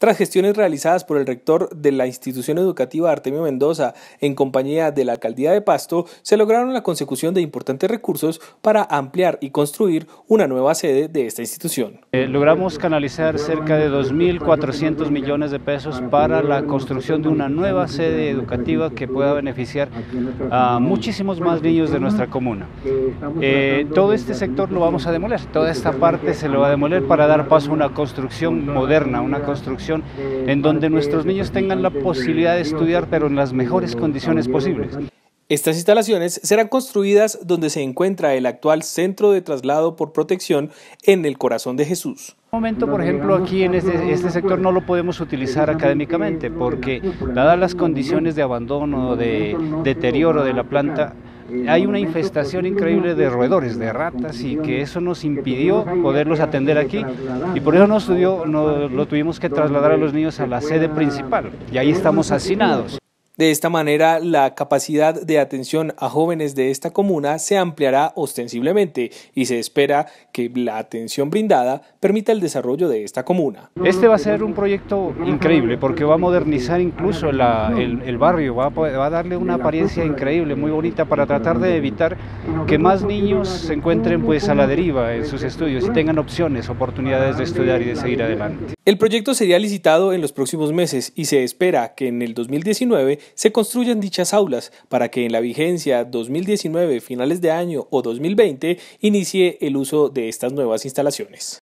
Tras gestiones realizadas por el rector de la institución educativa Artemio Mendoza en compañía de la alcaldía de Pasto, se lograron la consecución de importantes recursos para ampliar y construir una nueva sede de esta institución. Logramos canalizar cerca de 2.400 millones de pesos para la construcción de una nueva sede educativa que pueda beneficiar a muchísimos más niños de nuestra comuna. Todo este sector lo vamos a demoler, toda esta parte se lo va a demoler para dar paso a una construcción moderna, una construcción en donde nuestros niños tengan la posibilidad de estudiar, pero en las mejores condiciones posibles. Estas instalaciones serán construidas donde se encuentra el actual Centro de Traslado por Protección en el Corazón de Jesús. En este momento, por ejemplo, aquí en este sector no lo podemos utilizar académicamente porque, dadas las condiciones de abandono, de deterioro de la planta, hay una infestación increíble de roedores, de ratas, y que eso nos impidió poderlos atender aquí, y por eso lo tuvimos que trasladar a los niños a la sede principal, y ahí estamos hacinados. De esta manera, la capacidad de atención a jóvenes de esta comuna se ampliará ostensiblemente y se espera que la atención brindada permita el desarrollo de esta comuna. Este va a ser un proyecto increíble porque va a modernizar incluso el barrio, va a darle una apariencia increíble, muy bonita, para tratar de evitar que más niños se encuentren pues a la deriva en sus estudios y tengan opciones, oportunidades de estudiar y de seguir adelante. El proyecto sería licitado en los próximos meses y se espera que en el 2019 se construyan dichas aulas para que en la vigencia 2019, finales de año o 2020, inicie el uso de estas nuevas instalaciones.